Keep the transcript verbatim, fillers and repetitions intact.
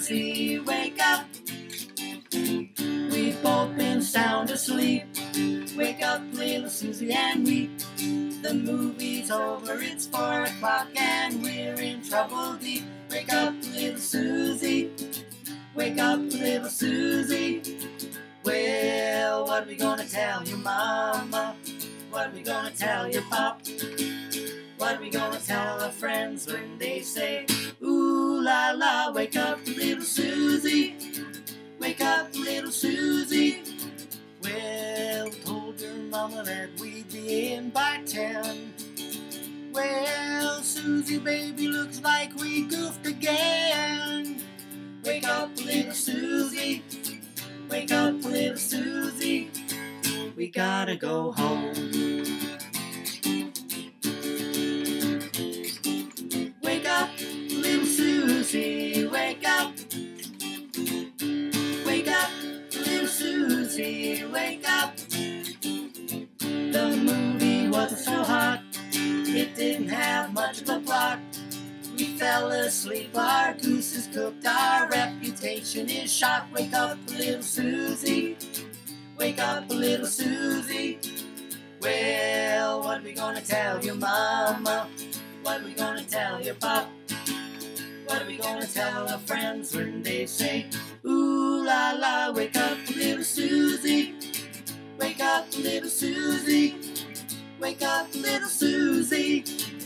Susie, wake up. We've both been sound asleep. Wake up, little Susie, and weep. The movie's over, it's four o'clock, and we're in trouble deep. Wake up, little Susie. Wake up, little Susie. Well, what are we gonna tell your mama? What are we gonna tell your pop? What are we gonna tell our friends when they say, ooh la la, wake up, little Susie. Wake up, little Susie. Well, we told your mama that we'd be in by ten. Well, Susie, baby, looks like we goofed again. Wake up, little Susie. Wake up, little Susie. We gotta go home. Wake up, little Susie. Wake up. Wake up, little Susie. Wake up. The movie wasn't so hot. It didn't have much of a plot. We fell asleep, our goose is cooked, our reputation is shot. Wake up, little Susie. Wake up, little Susie. Well, what are we gonna tell your mama? What are we gonna tell your pop? What are we gonna tell our friends when they say, ooh la la, wake up, little Susie. Wake up, little Susie. Wake up, little Susie.